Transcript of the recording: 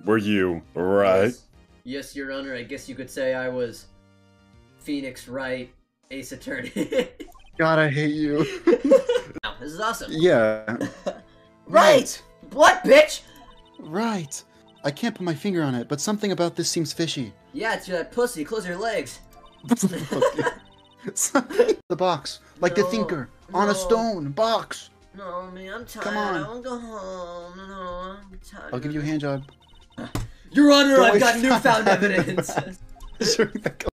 Were you right? Yes, Your Honor. I guess you could say I was Phoenix Wright, Ace Attorney. God, I hate you. Wow, this is awesome. Yeah. Right! What, bitch? Right. I can't put my finger on it, but something about this seems fishy. Yeah, it's that pussy. Close your legs. The box, like the thinker, on a stone box. No, man, I'm tired. Come on. I want to go home. No, I'm tired. I'll give you a hand job. Your Honor, Don't I've waste got time. newfound evidence. Sorry,